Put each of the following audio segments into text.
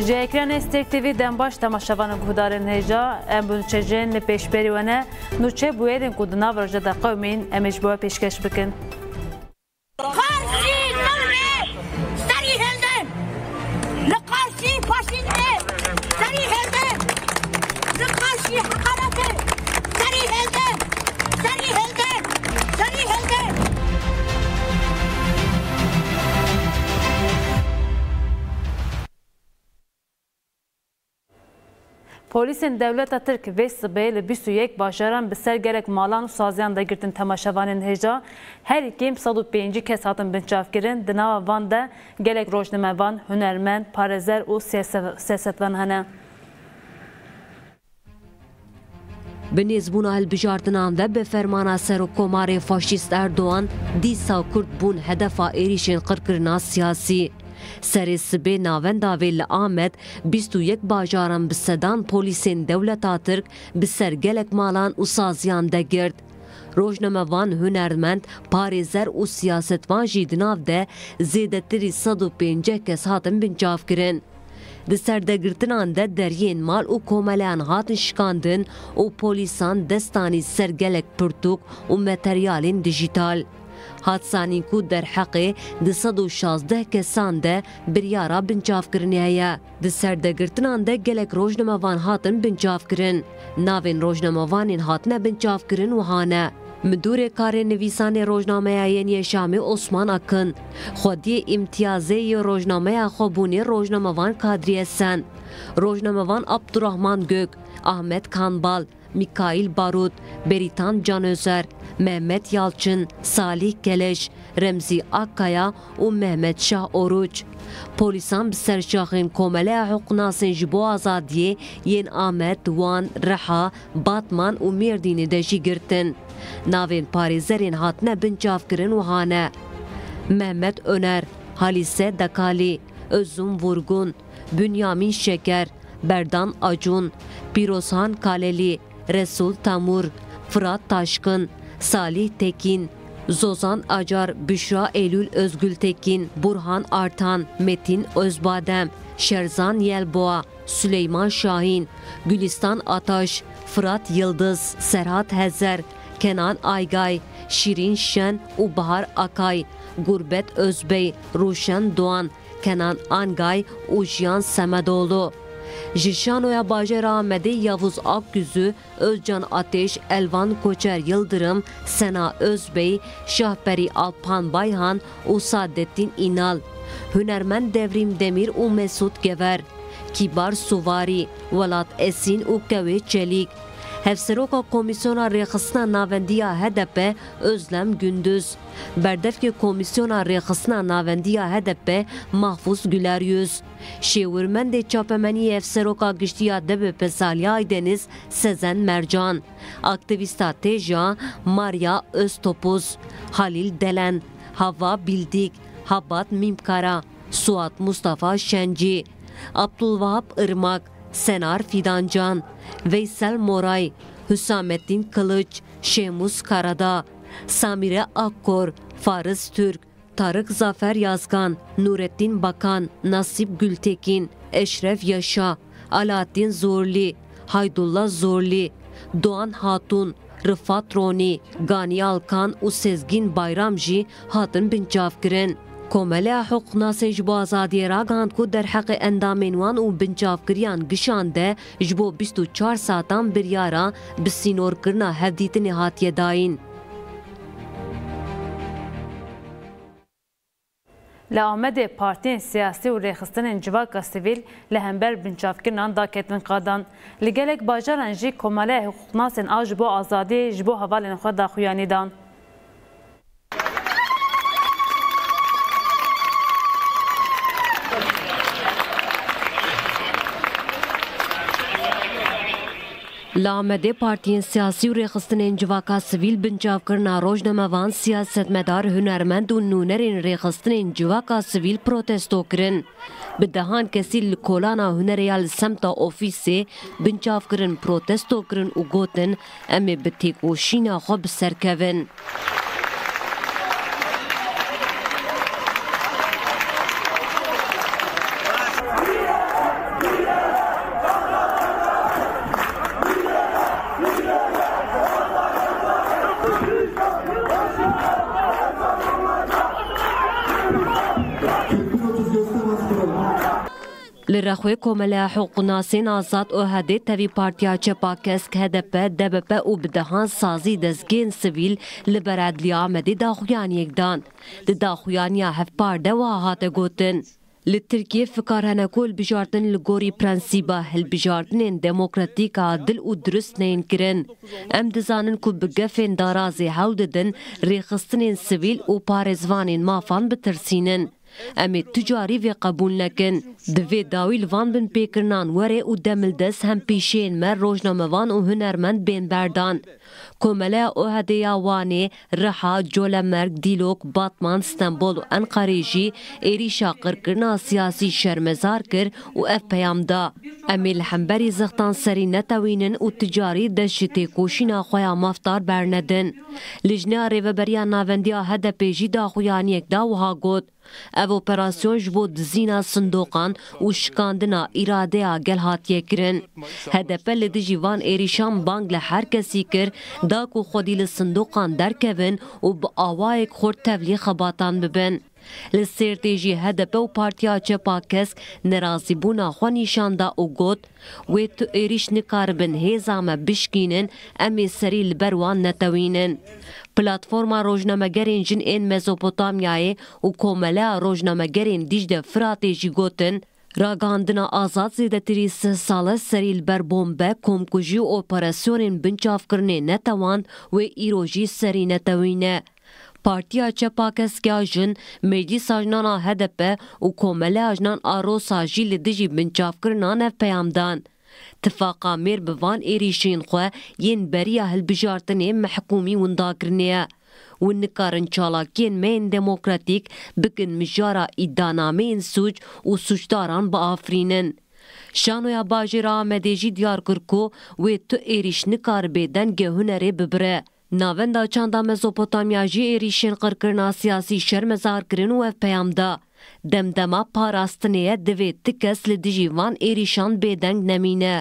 Ji ekranê Stêrk TV dembaş temaşevanên guhdarên hêja em bi nûçeyên li pêşberî we ne nûçe bûyerên ku di nav roja de qewmîn em ê ji bo we pêşkeş bikin. Polisên Dewleta Tirk vê sibê li 21 bajaran bi ser gelek malan û saziyan de girtin temaşevanên hêja. Her ikêm 105 kes hatin binçavkirin. Di nava van de gelek rojnamevan, hunermend, parêzer û siyasetvan hene. Bi nêzbûna hilbijartinan ve bi fermana Serokkomarê Faşîst Erdoğan dîsa Kurd bûn hedefa êrişên qirkirina siyasî. Serê sibê navenda vê li Amed 21 bajaran bi sedan polîsên Dewleta Tirk bi ser gelek malan û saziyan de girt. Rojnamevan, hunermend, parêzer û siyasetvan jî di nav de zêdetirî 105 kes hatin binçavkirin. Di serdegirtinan de deryên mal û komeleyan hatin şikandin û polîsan destanî ser gelek pirtûk û materyalên dijîtal. Hadisanên ku derheqê di 116 kesan de biryara binçavkirinê heye. Di serdegirtinan de gelek rojnamevan hatin binçavkirin. Navên rojnamevanên hatine binçavkirin wiha ne: Müdûrê karê nivîsanê rojnameya Yeniye Şamê Osman Akın, xwediyê îmtiyazê yê rojnameya xwebûnê rojnamevan Kadriye Sen, rojnamevan Abdurrahman Gök, Ahmet Kanbal, Mikail Barut, Beritan Canözer, Mehmet Yalçın, Salih Keleş, Remzi Akkaya û Mehmet Şah Oruç. Polîsan bi serşaxên komeleya Hûqnasên ji bo azadiyê yên Amed, Wan, Reha, Batman û Mêrdînê de jî girtin. Navên parêzerên hatine binçavkirin wiha ne: Mehmet Öner, Halise Dekalî, Özüm Vurgun, Bünyamin Şeker, Berdan Acun, Pirozhan Kaleli, Resul Tamur, Fırat Taşkın, Salih Tekin, Zozan Acar, Büşra Eylül Özgültekin, Burhan Artan, Metin Özbadem, Şerzan Yelboğa, Süleyman Şahin, Gülistan Ataş, Fırat Yıldız, Serhat Hezer, Kenan Aygay, Şirin Şen û Bahar Akay, Gurbet Özbey, Ruşen Doğan, Kenan Angay û Jiyan Semedoğlu. Ji şanoya bajera Amedê Yavuz Akgüzü, Özcan Ateş, Elvan Koçer Yıldırım, Sena Özbey, Şahperî Alpan Bayhan û Saadettin İnal, Hunermend Devrim Demir û Mesut Gever, Kibar Suvari, Welat Esin û Kewê Çelik, Hevseroka Komisyona Rêxistina Navendiya HDP Özlem Gündüz, Berdevkê Komisyona Rêxistina Navendiya HDP Mahfuz Güleryüz, Şêwirmendê Çapemeniyê Hevseroka Giştiya DBP Salih Aydeniz Sezen Mercan, Aktivîsta Têja Maria Öztopuz, Halil Delen, Hava Bildik, Habat Mimkara, Suat Mustafa Şenci, Abdülvahap Irmak, Senar Fidancan, Veysel Moray, Hüsamettin Kılıç, Şemus Karadağ, Samire Akkor, Farız Türk, Tarık Zafer Yazgan, Nurettin Bakan, Nasip Gültekin, Eşref Yaşa, Alaaddin Zorli, Haydullah Zorli, Doğan Hatun, Rıfat Roni, Gani Alkan û Sezgin Bayram jî hatin binçavkirin. Komeleya Hûqnasên ji bo azadiyê ragihand ku derheqê endamên wan û binçavkiriyan gişan de ji bo 24 satan biryara bi sînorkirina hevdîtinê hatiye dayîn. Li Amedê partiyên siyasî û rêxistinên civaka sivîl li hember binçavkirinan daketin qadan. Li gelek bajaran jî komeleya Hûqnasên a ji bo azadiyê ji bo hevalên xwe daxuyanî dan. Li Amedê partiyên siyasî û rêxistinên civaka sivîl binçavkirina rojnamevan, siyasetmedar, hunermend û nûnerên rêxistinên civaka sivîl protesto kirin. Bi dehan kesî li kolana hunerê ya li semta ofîsê binçavkirin, protesto kirin û gotin em ê bi têkoşîna xwe bi ser kevin. لرخوی کومله حقوق ناسین آزاد او هده تاوی پارتیا چپا کسک HDP DBP او بدهان سازی دزگین سویل لبرادلی آمده داخویان یکدان. داخویانی هف پارده و هاته گوتن. لترکیه فکر هنکول بجارتن لگوری پرنسیبا هل بجارتن دموکراتیک عادل و درست نین کرن. ام دزانن کو بگفین دارازی حول ددن ریخستن سویل و پارزوانین مافان بترسینن. امی تجاری و قبول نکن. دوی داوی لوان بن پیکرنان وره و دمل دست هم پیشین مر روزنامه‌وان و هنرمند بین بردان. کومله او هدیا وانه رها جولمرگ دیلوک باتمان استنبول و انقریجی ایریشا قرکرنا سیاسی شرمزار کر و اف پیام دا. امی الحنبری زختان سری نتوینن و تجاری دشتی کوشینا خویا مفتار برندن. لجنه ریوبریان ناوندیا هده پیجی دا خویان یک دا وها گود. او اپراسیون جبو دزینا صندوقان و شکاندنا اراده آگل هاتیه کرن. هدف لدی جوان ایریشان بانگ لحر کسی کر دا کو خودی لصندوقان درکوین و با آوائک خورد تولی خباتان ببن. لسیرتیجی هدف و پارتیا چپا کسک نرازی بونا خوا نیشان دا او گود و تو ایریش نکاربن هیزام بشکینن امی سری لبروان نتوینن. پلاتفورما روزنامه‌گرین جن این مزوپوتامیای و کومله روزنامه‌گرین دیجده فراتیجی گوتن راگاندنا آزاد زیدتری 3 ساله سریل بر بومبه کمکوژی و اپراسیونین بنچاف کرنه نتوان و ایروژی سری نتوینه. پارتیا چپا کسکیا جن مجلس آجنانا HDP و کومله آجنان آروسا جیل دیجی بنچاف کرنان اف پیامدان. اتفاقا میر بوان ایریشین خواه ین بریا هل بجارتنه محکومی ونداکرنه. ونکارن چالاکین مین دموکراتیک بکن مجارا ایدانامین سوچ و سوچداران با آفرینن. شانویا باجرا مدیجی دیار کرکو و تو ایریش نکار بیدن گه هنره ببره. ناوندا چاندا مزوپوتامیا جی ایریشین قرکرنا سیاسی شرمزار کرن و اف پیام دا. دمدما پاراستنه دوی تکس لدیجیوان ایریشان بیدنگ نمینه.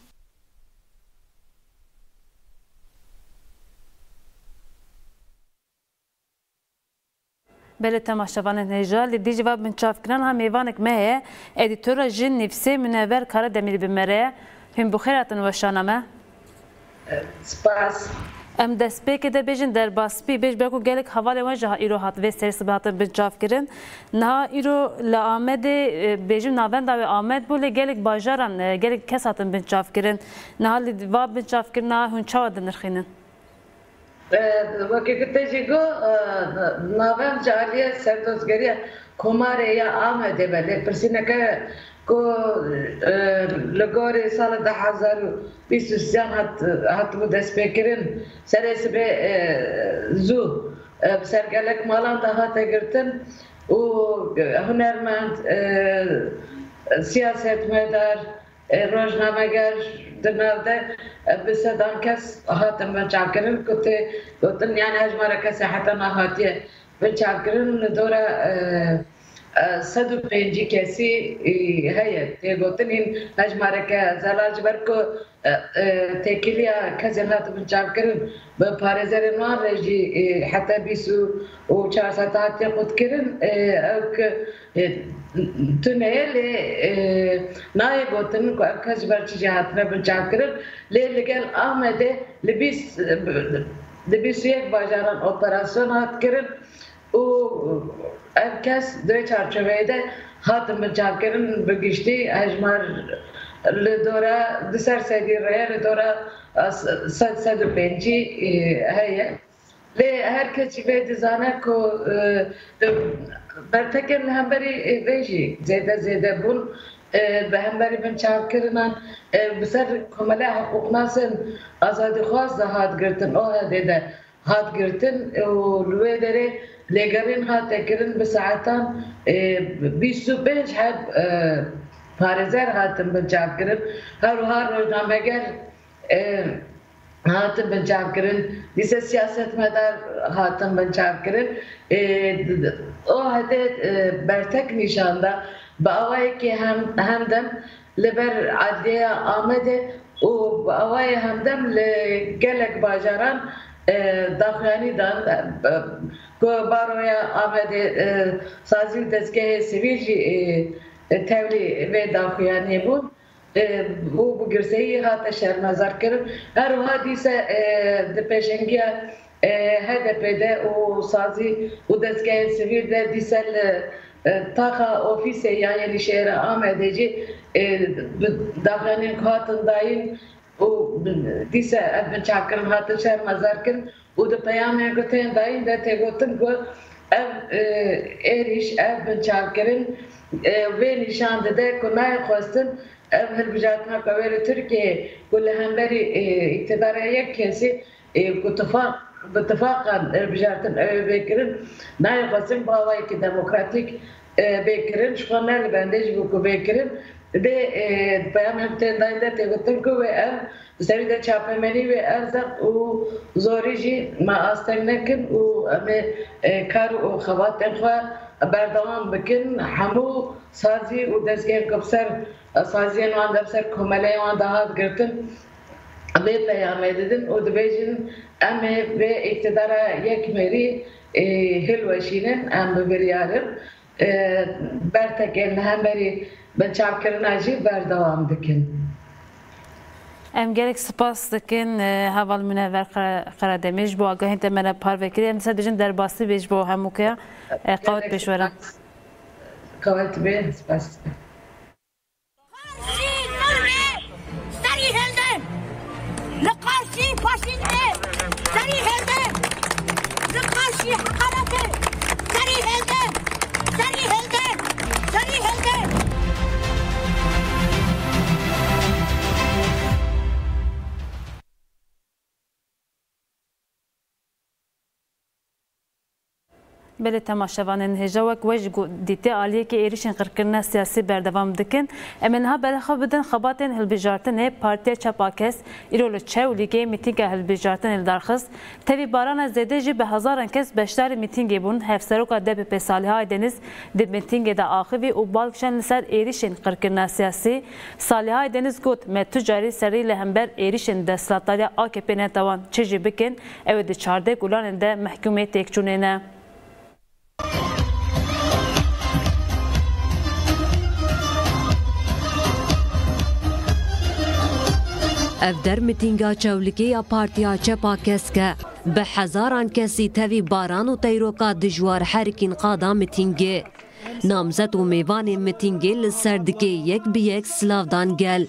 بله تماشاوان نجار لیدی جواب من چاف کنن هم ایوانک مه ادیتور جن نفسی منور کار دمیر بمره هم بخیراتن و شانمه سپاس ام دست که ده بیشن در باسپی بیش بگو گلک حواله وجه ایرو هات و سرس باتن بنچاف کردن نه ایرو لآمد بیشم ناوند داوی آمد بوله گلک باجران گلک کس هاتن بنچاف کردن نه لیدی واب بنچاف کردن هون چه دنرخینن وقتی که تجیگو ناوند جالیه سردوزگریه کماره یا آمده بله پرسینه که کو لگوری سال 2023 هات بود دست بکرین سرس به زو سرگلک مالان ده هات گرتن و هنرمند سیاست مدار روزنامه‌گر دنباله بسدان کس هاتم بنچاف کردن گفتن یعنی هجمار کسی حتی نهاتیه بنچاف کردن دوره 105 کسی هست. گفتن این هجماره که زلاج برکو تکیلیا کسی هات بنچاف کردن به پارزر نوار رجی حتی 24 ساعت خود کردن تونهل نای گفتن که کسی برچی جهات بنچاف کردن لیل آمده لبیس یک باجران اپراسیون هات کردن و herkes دوی çerçevede hatım bıçak kerin bugüşti hacmar لدورة دسر سدي رأي لدورة سد بنجي هي ل herkes في دزانه كو برتكن همبري بيجي زيادة بون بهمبري بنشاف كرنان بسر كملا حقوق ناسن آزادی خواست هات گرتن او هده هات گرتن ولودره لگرین هات کرن بساعتان 25 حب پارزر هاتن بنچاف کرن هر روزنامه‌گر هاتن بنچاف کرن دیسه سیاست مدار هاتن بنچاف کرن او هده برتک نشانده با آوایی که همدم لبر عدیه آمده و با آوایی همدم لگلک باجران داخلانی دان که بارویا آمده سازی دستگاه سویل tevli ve daxuyani bun. Bu girseyi hata şermezar kırın. Her o hadise de peşengiye HDP'de o sazi o dezgahın sivilde disel taha ofise yani şehre amedeci daxuyanın katındayın o dise ben çakırın hata şermezar kırın. O da peyamı götüren dayın da tegotin ko ev eriş ev ben çakırın ve nişandı da konay kostun ev helbijatına kaveri Türkiye kulle hemberi iktidara yek kesi باتفاقا helbijatın ev bekirin nay kostun bağlayı ki demokratik bekirin şu kanal bendej bu bekirin de peyam hemten dayın da tegotin ko ve ev Seri de çapemeli ve erzak o zorici ma astenekin o ame kar o xavat enxwa berdavam bikin hamu sazi o dezgah kapsar saziyen wan depser komele wan dahat girtin ve peyam edin o dibejin ame ve iktidara yekmeri hilveşinin am beriyarım berteken hemberi ben çapkirin acı berdavam bikin. Em gerek spas dikin heval münevver Karademir bu agahın temene parvekiri em sadece derbasi bej bu hemukya qavat beşvera qavat be spas لقاشي فاشينتي سري هلده لقاشي حقارته سري هلده سري هلده سري هلده بله تماشاوانên hêjawek we ji dîtê aliyekê êrişên qirkirina siyasî berdewam dikin. Em ê niha berexwe bidin xebatên hilbijartinê Partiya Çapakes îro li Çewlîgê mîtînga hilbijartinê li darxist. Tevî barana zêde jî bi hezaran kes beşdarî mîtîngê bûn. Hevseroka DPP Salih Aydeniz di mîtîngê de axivî û balkişan li ser êrişên qirkirina siyasî. Salih Aydeniz got me tu carî serî li hember êrişên desthilatdariya AKP netawan çi jî bikin ew ê di çardeh gulanên de mehkûmê têkçûnê ne. ev dermitînga Çewlikê ya Partiya Çapakes ke bi hezaran kesî tevî baran û teyroka dijwar herikîn qada mitîngê. Namzet û mêvanên mitîngê li ser dikê yek bi yek silavdan gel.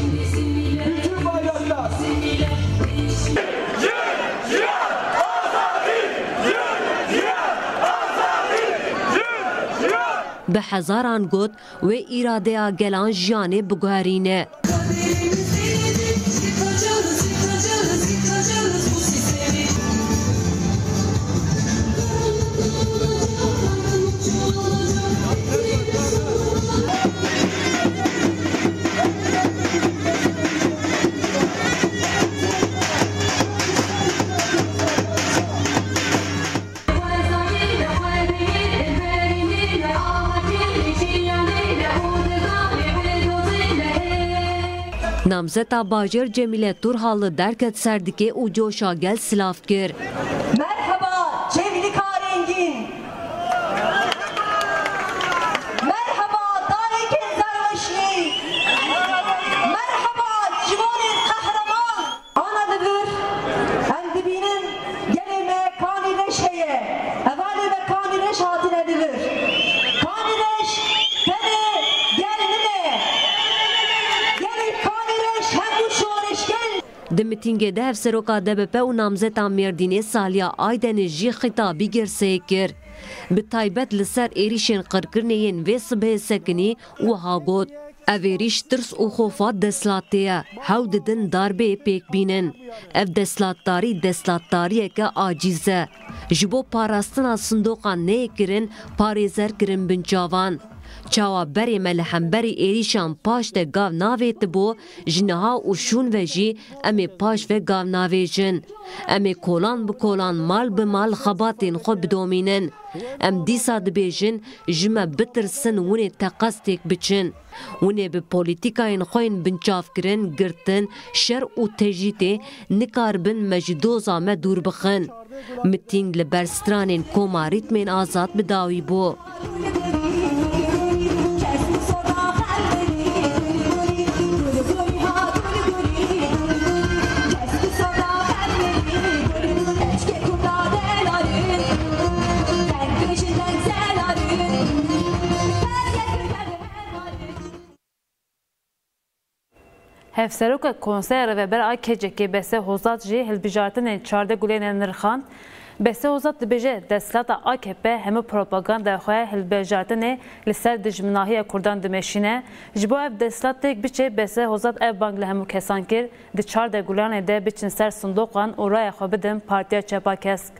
bi hezaran got wê îradeya gelan jiyanê biguherîne. Namzeta Bajir Cemile Turhallı derket serdike û coşa gel silav kir. Merhaba Cevli Karengin. Merhaba Darekin Zarvaşli. Merhaba Civanın kahraman. Anadıdır. Endibinin gelime kanireşeye. Evali ve kanireş hatin edilir. Kanireş tebe gelmine. Di mitîngê de hevseroka DPP û namzeta Mêrdînê Saliha Aydeniz jî xîtabî girseyê kir. Bi taybet li ser êrişên qirkirinê yên vê sibehê sekinî wiha got. Ev êrîş tirs û xofa desthilatê ye. Hew didin darbeyê pêk bînin. Ev desthilatdarî desthilatdariyeke acîz e. Ji bo parastina sindoqan neyê kirin, parêzer kirin binçavan. Çawa berê me li hemberî êrîşan paş de gav navêtibo ji niha û şûn ve jî em ê paş ve gav navêjin. Em ê kolan bi kolan mal bi mal xebatên xwe bidomînin. Em dîsa dibêjin ji me bitirsin hûn ê teqestêk biçin. Hûn ê bi polîtîkayên xwe yên binçavkirin, girtin, şer û tejîtê nikaribin me ji doza me dûr bixin. Mitîng li ber stranên koma rîtmên azad bi dawî bû. Hevseroka konser ve bera keceki bese hozat jî hilbijartinên çarde gulên nirxan bese hozat dibêje destlata AKP hemû propaganda xwe hilbijartinê li ser dijminahiya Kurdan dimeşîne ji bo ev destlatêk biçe bese hozat ev bang li hemû kesan kir di çarde gulanê de biçin ser sindoqan û raya xwe bidin Partiya Çepakesk.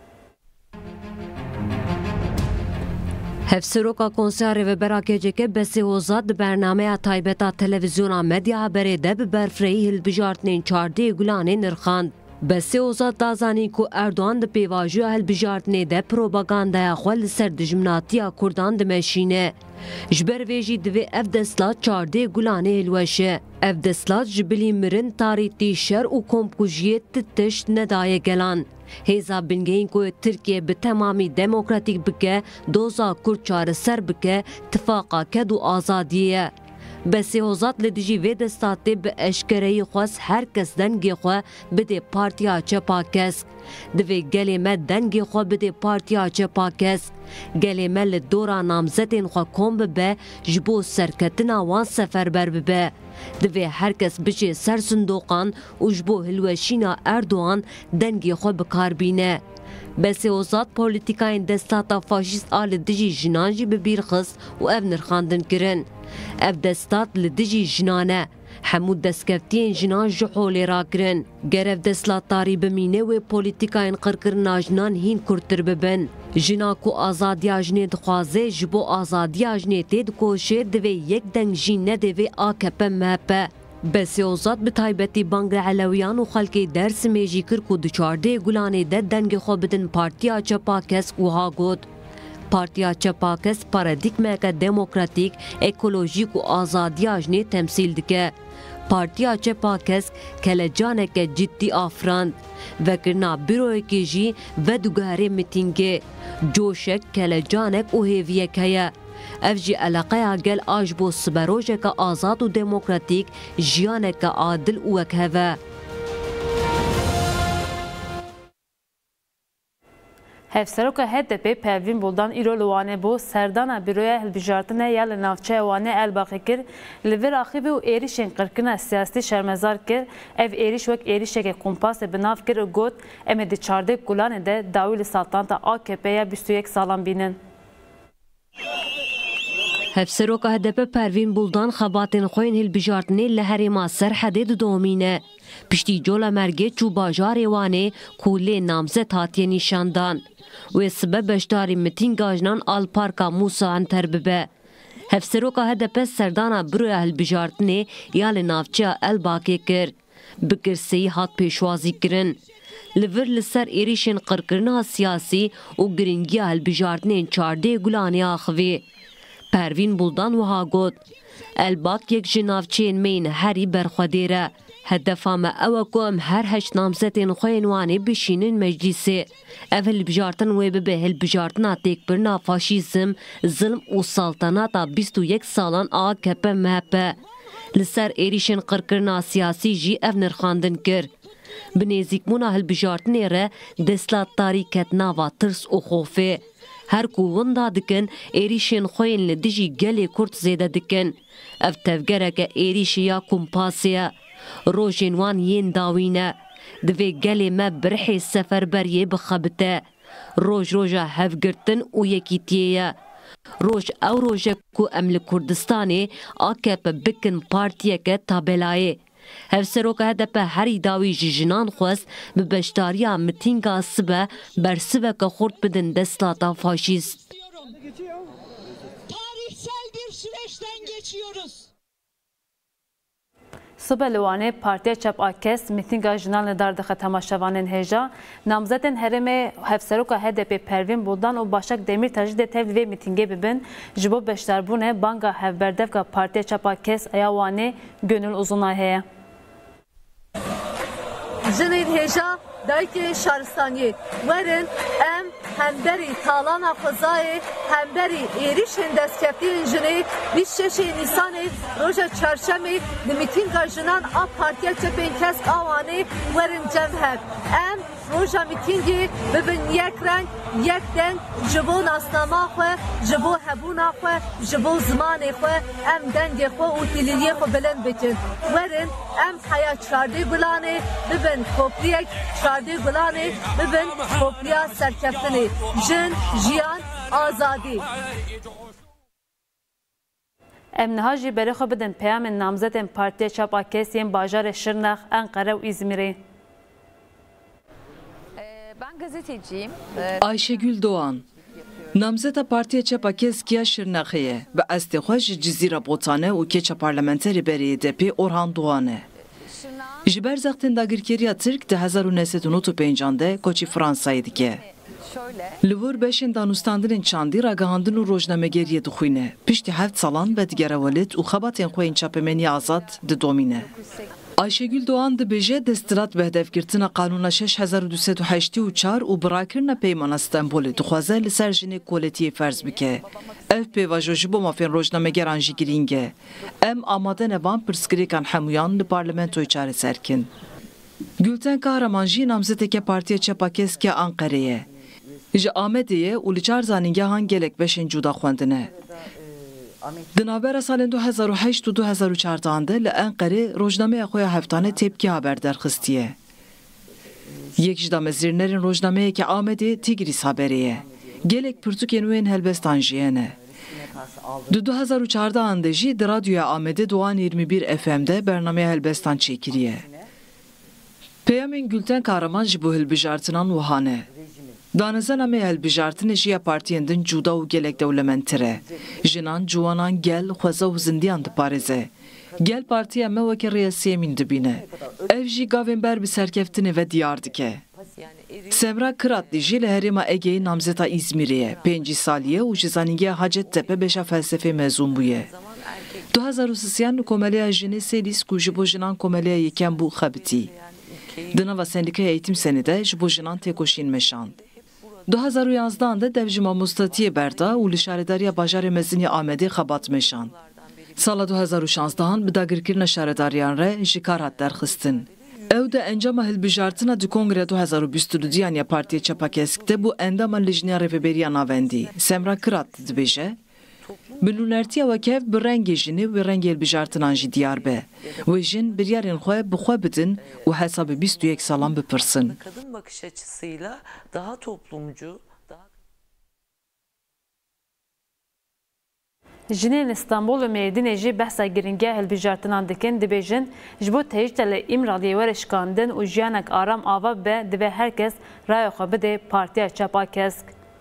Hevseroka konserê ve bera keceke besê hozat di bernameya taybeta televizyona medya haberê de bi berfirehî hilbijartinên çardê gulanê nirxand. Besê hozat da zanîn ku Erdoğan di pêvajiya hilbijartinê de propagandaya xwe li ser dijminatiya Kurdan dimeşîne. Ji ber vê jî divê ev destlat çardê gulanê hilweşe. Ev destlat ji bilî mirin tarîtî şer û komkujiyê tişt nedaye gelan. Hêza bingehîn ku Tirkiye bi temamî demokratîk bike, doza Kurd çareser bike, tifaqa ked û azadiyê ye. Besê hozat li dijî vê destatê bi eşkereyî xwest herkes dengê xwe bide Partiya Çepakesk. Divê gelê me dengê xwe bide Partiya Çepakesk. Gelê me li dora namzetên xwe kom bibe ji bo serketina wan seferber bibe. Divê herkes biçe ser sindoqan û ji bo hilweşîna Erdoğan dengê xwe bikarbîne. Besê hozat polîtîkayên destata faşîst a li dijî jinan jî bi bîr xist û ev nirxandin kirin. Ev destat li dijî jinan e. Hemû destkeftiyên jinan ji holê rakirin. Ger ev destlatdarî bimîne wê polîtîkayên qirkirina jinan hîn kurttir bibin. Jina ku azadiya jinê dixwaze ji bo azadiya jinê tê dikoşe divê yek deng jî nedê AKP MHP. Besê hozat bi taybetî banga Elewiyan û xelkê Dêrsimê jî kir ku di çardê gulanê de dengê xwe bidin Partiya Çepakesk û ha got. Partiya Çepakesk paradîkmeke demokratîk, ekolojîk û azadiya jinê temsîl dike. Partiya Çepakesk kelecaneke ciddî afirand. Vekirina büroyekê jî vedugerê mitîngê. Coşek, kelecanek û hêviyek heye. Ev jî eleqeya gel a ji bo siberojeke azad û demokratîk, jiyaneke adil û wekheve. Hevseroka HDP Pervin Buldan îro li Wanê bû serdana Büroya Hilbijartinê ya li navçeya Wanê Elbaqê kir li vir axivî û êrişên qirkirina siyasî şermezar kir. Ev êriş wek êrişeke kompasê bi nav kir û got em ê di çardê gulanê de dawî li saltanata AKP'ya 21 salan bînin. Hevseroka HDP Pervin Buldan xebatên xwe yên hilbijartinê li herêma Serhedê didomîne. Piştî cola mergê çû bajarê Wanê ku lê namzet hatiye nîşandan. Wê sibe beşdarî mitînga jinan Alparka Musa Enter bibe. Hevseroka HDP serdana Büroya Hilbijartinê ya li navçeya Elbaqê kir. Bi kirseyî hat pêşwazî kirin. Li vir li ser êrişên qirkirina siyasî û giringiya hilbijartinên çardê gulanê axivî. Pervin Buldan wiha got. Elbaq yek ji navçeyên me yên herî berxwedêr e. Hedefa me ew e ku em her heşt namzetên xwe yên Wanê bişînin meclîsê. Ev hilbijartin wê bibe hilbijartina têkbirina faşîzm, zilm û saltanata 21 salan AKP MHP. Li ser êrişên qirkirina siyasî jî ev nirxandin kir. Bi nêzîkbûna hilbijartinê re destlatdarî ket nava tirs û xofê. Her ku winda dikin êrişên xwe yên li dijî gelê Kurd zêde dikin. Ev tevgereke êrişî ya kompasê ye. Rojên wan yên dawîne. Divê gelê me birihê seferberiyê bixebite. Roj roja hevgirtin û yekîtiyê ye. Roj ew roj e ku em li Kurdistanê AKP bikin partiyeke tabelayê. Hevseroka HDP herî dawî ji jinan xwest bi beşdariya mitînga sibe bersiveke xurt bidin destlata faşîst. Tarihsel bir süreçten geçiyoruz. Sibe li Wanê Partiya Çepakesk mitînga jinan li dar dixe temaşevanên hêja. Namzetên herêmê Hevseroka HDP Pervin Buldan û Başak Demirtaş de tev vê mitîngê bibin ji bo beşdarbûnê banga hevberdevka Partiya Çepakesk ya Wanê Gönül Uzunay heye. Jinên hêja dayikê şaristaniyê werin em hemberî talana xwezayê hemberî êrişên destkeftiyên jinê 26 Nîsanê roja çarşemê li mîtînga jinan a Partiya Çepakesk a Wanê werin cem hev. Em روژا میتینگی ببین یک رنگ یک دنگ جبو ناسناما خو جبو هبونا خو جبو زمان خو ام دنگ خو و تلیلی خو بلند بکن ورن ام حیا چاردی گلانه ببین کوپریک چاردی گلانه ببین کوپریا سرکفتنی جن جیان آزادی ام نهاجی بری خو بدن پیام نامزد پارتی چاپ کسیم باجار شرنخ انقره و İzmir'i. Ben gazeteciyim. Ayşegül Doğan Namzeta Partiya Çapa Keskiya Şırnakı'ye ve Astexoj Cizira Botane u Keça Parlamenteri Beriye Depi Orhan Doğan'e. Jiber zaxtin dagirkeriya Türk de 1995'de Koçi Fransa'yı dike. Livur beşin danustandırın çandi ragahandın u rojnamegeriye duxuyne. Pişti heft salan ve digerevalit u xabatên xwe yên çapemeniya azad di domine. Ayşegül Doğan dibêje destirat bi hedefgirtina Kanûna 6284 û birakirina peymana Stenbolê dixwaze li ser jinê koletiyê ferz bike. Ev pêvajo ji bo mafên rojnamegeran jî girîng e. Em amade nevan pirsgirêkan hemûyan li parlamentoyê çareserkin. Gülten Kahraman jî namzeteke Partiya Çapa Keskiya Anqereyê. Ji Amediyê û li çar zanîngehan gelek beşên cuda xwendine. Di navbera salên 2008 û 2014 de li Enqerê rojnameya xwe ya heftane tepkî haber derxistiye. Yek ji damezrînerên rojnameyeke Amedê Tigris haberê ye. Gelek pirtûkên wê yên helbestan jî hene. Di 2014 de jî di radyoya Amedê Doğan 21 FM'de bernameya helbestan çêkiriye. Peyamên Gülten Kahraman ji bo hilbijartinan wihan e. Danezana me helbijartinê jî ya partiyên din cuda û gelek dewlementtir e. Jinan, ciwanan gel, xweza û zindiyan diparêze. Gel partiya me weke rêyesiyemîn dibîne. Ev jî gavên ber bi serkeftinê ve diyar dike. Semra Kıratlı jî li Herêma Egeyê namzeta İzmirê ye. 5 saliye û ji zanîngeya Hacettepe beşa felsefê mezûn bûye. 2003 li komeleya jinê Sêlîs ku ji bo jinan komeleya yekem bû xebitî. Di nava sendîkaya eğitim senê de ji bo jinan têkoşîn meşand. 2011 de dev ji mamostatiye berda û li şaredariya bajarê mezinî Amedê xebat meşand. Sala 2016 bi dagirkirina şaredariyan re ji kar hat derxistin. Ew de encama hilbijartina di Kongre 2022 ya Partiya Çapa Kesk de bû endama lijniya rêveberiya navendî. Semra Kıratlı dibêje bi nûnertiya wekev bi rengê jinê û rengê hilbijartinan jî diyar be. Wê jin biryarên xwe bi xwe bidin û hesa bi 21 salan bipirsin. Kadın bakış açısıyla daha toplumcu, Jinên İstanbul û Mêrdînê jî behsa giringeya hilbijartinan dikin dibêjin ji bo têjtelê İmraliyê were şikandin û jiyanek aram ava be divê herkes raya xwe bide Partiya Çapa Kesk.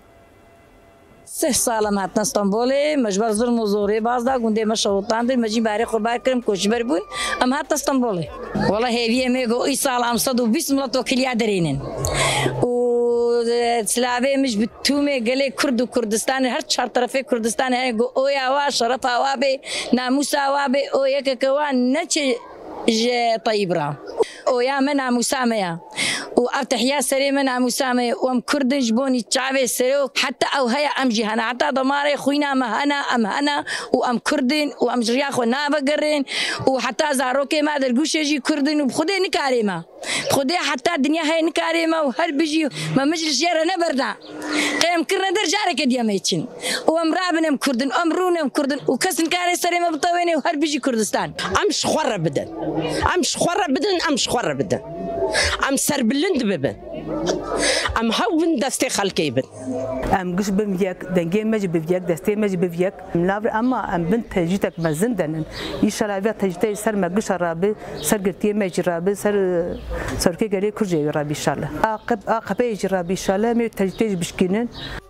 3 سالم هاتن استانبولê mecbar zulm û zorê baz da gundê me şewtandir me jî berê xwe bar kirim koçber bûn em hat استانبولê wala hêviyê me got î sal am 120 milet wakiliya derênin û silavê mij bi tûmê gelê Kurd û Kurdistanê her çar terefê Kurdistanê heye got oya wa şerefa wa bê namusa wa bê o yekeke wa neçe ji Tayyip ra oya me namusa me ya و ارتحيا سري من عموسامي وام كردن جبوني تشافي سري حتى او هيا ام جهنا حتى ضماري خوينا مهنا ام هنا وام كردن وام جرياخو نابقرين وحتى زاروكي ما درقوش يجي كردن وبخدي نكاريما بخدي حتى الدنيا هي نكاريما وهل بيجي ما مجلس جيرا نبردا قيم كرنا درجارك دياميتشن وام رابنم كردن ام رونم كردن وكسن كاري سري ما بطويني وهل بيجي كردستان امش خره بدن امش خره بدن امش خره بدن ام سربلند ببن ام هون دستي خلقي بن ام قش بميك دنجي مج بفيك دستي مج بفيك ملاور اما ام بنت تجيتك مزندن ان شاء الله تجيتي سر ما قش رابي سر قرتي مج رابي سر كي قالي كرجي رابي ان شاء الله عقب يجي رابي ان شاء الله مي تجيتي بشكينن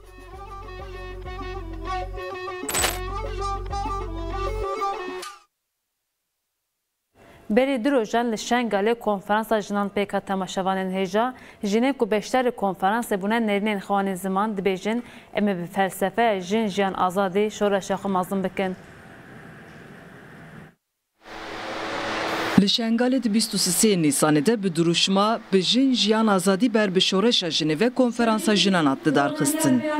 Berî du rojan li Şengalê konferansa jinan pêka temaşevanên hêja jinê ku beşdarî konferansê bûne nêrînên xewanên ziman dibêjin em ê bi felsefeya jin jiyan azadî şoreşa xwe mezin bikin. Li Şengalê di 23 Nîsanê de bi duruşma bi jin jiyan azadî ber bi şoreşa jinê ve konferansa jinan hat didarxistin.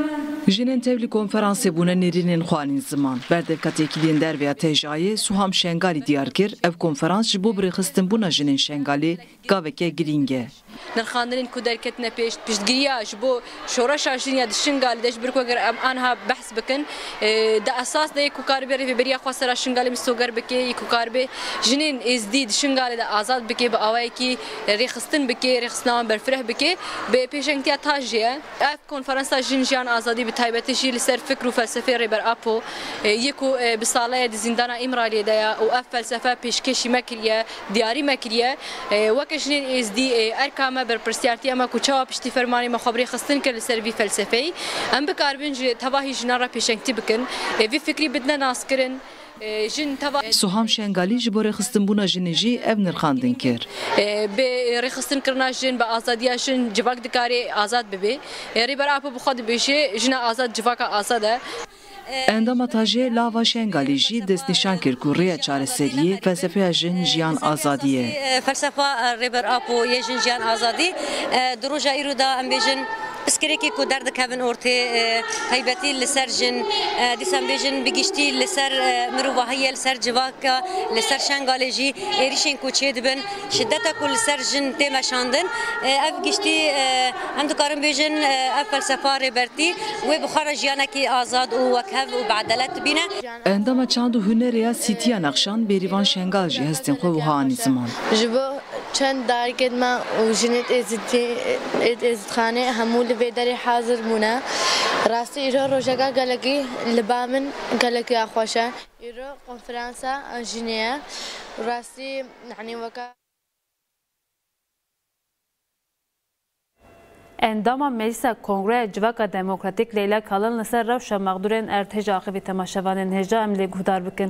Jinin tevli konferansı buna nerinin xwanin ziman. Berdevkatekiliğin derveya tejayê Suham Şengalî diyar kir, ev konferans ji bo birêxistin bûna jinin Şengalî gaveke girîng e. Nirxandinên ku derketine piştgiriya ji bo şoreşa jiniya di Şengalî de ji bir ku eger em anha behs bikin de esas de ku karibê rêveberiya xwe sera Şengalî mistoger bike ku karibê jinên êzdî di Şengalî de azad bike bi awayekî rêxistin bike rêxistinawan berfireh bike bi pêşengtiya tajiye ev konferansa jin jiyan azadî bi taybetî jî li ser fikr û felsefeyê rêberapo yê ku bi salaya di zîndana İmraliyê de ya û ev felsefe pêşkêşî me kiriye diyarî me kiriye weke jinên êzdî erka me berpirsiyartiya me ku çawa piştî fermanê me xwe bi rêxistin kir li ser vî felsefeyê em bikaribin ji tevahî jinan re pêşengtî bikin vî fikrî bidine naskirin. Suham Şengalî ji bo rêxistinbûna jinê jî ev nirxandin kir. Bi rêxistinkirinna jin bi azadiya jin civak dikarê azad bibe. Rêberapo bi xwe dibêje jina azad civaka azad e. Endama tajê lava Şengalî jî destnîşan kir ku rêya çareseriyê felsefeya jin jiyan azadî ye. Felsefa rêberapo yê jin jiyan azadî di roja îro da em bêjin Piskereki ku derdikevin ortê taybetî li ser jin dîsan bêjin bigiştî li ser mirovahiyê li ser civaka li ser Şengalê jî êrişên ku çê dibin şiddeta ku li ser jin tê meşandin ev giştî em dikarin bêjin ev felsefa rêbertî wê bi xwe re jiyanekî azad û wekhev û bedelet bîne. Endama çand û hunerêya Sîtiya Nexşan bêrîvan Şengal jî hestên xwe wiha anî ziman. Ji bo çend dargên me û jinê êzîdxanê hemû li vê derê hazir bûne. Rastî îro rojeka gelekî li ba min gelekî xweş e. Îro konferansa jinê ye. Rastî yanî weka Endama Meclisa Kongreya Civaka Demokratîk Leyla Kalın li ser rewşa mexdûrên ertêja axivî temaşevanên hêja em lê guhdar bikin.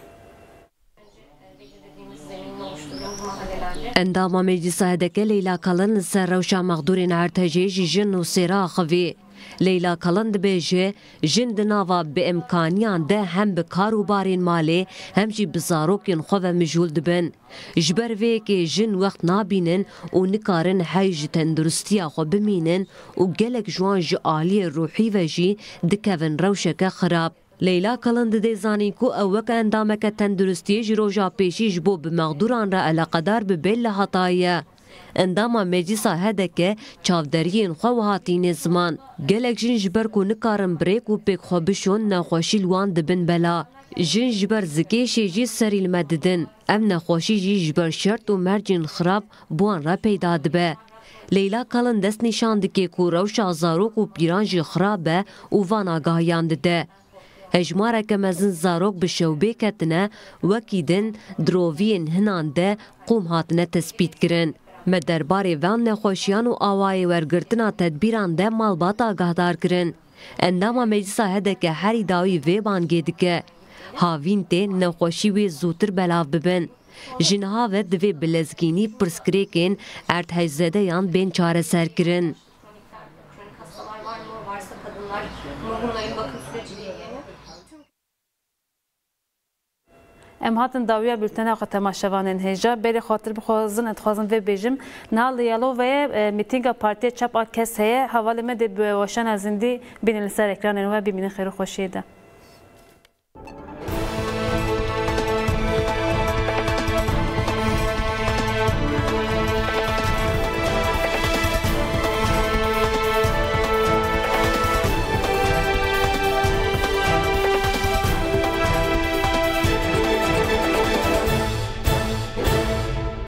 Endama Meclisa Hedeke Leyla Kalın li ser rewşa mexdûrên ertêjê ji jin û sêra axivî. Leyla Kalın dibêje jin di nava bi imkaniyan de hem bi karûbarên malê hem jî bi zarokên xwe ve mijûl dibin. Ji ber vêyekê jin wext nabînin û nikarin hey ji tendurustiya xwe bimînin û gelek ji wan ji aliyê ruhî ve jî dikevin rewşeke xirab. Leyla Kalın didê zanîn ku ew wek endameke tendurustiyê ji roja pêşî ji bo bi mexdûran re eleqedar bi bêl li hataye. Endama Meclisa Hedeke çavderiyên xwe wihatîne ziman. Gelek jin ji ber ku nikarin birêk û pêkxwe bişon nexweşî li wan dibin bela. Jin ji ber zikêşê jî serî li me didin. Em nexweşî jî ji ber şert û mercên xirab bi wan re peyda dibe. Leyla Kalın dest nîşan dike ku rewşa zarok û pîran jî xirab e û van agahiyan dide. Hejmareke mezin zarok bi şewbê ketine wekî din diroviyên hinan de qûm hatine tespît kirin. Me derbarê van nexweşiyan û awayê wergirtina tedbîran de malbat agahdar kirin. Endama Meclisa Hedeke herî dawî vê bangê dike. Havîn tê nexweşî wê zûtir belav bibin. Ji niha ve divê bi lezgînî pirskirêkên erdhejzedeyan bên çareser kirin. Em hatin dawiya bültena xwe temaşevanên hêja berê xatir bixwazin dixwazin vê bêjim niha li Yalovayê mîtînga Partiya Çap a kes heye hevalê me dê bi weşana zindî bînin li ser ekranên we bimînin xêr û xweşiyê de.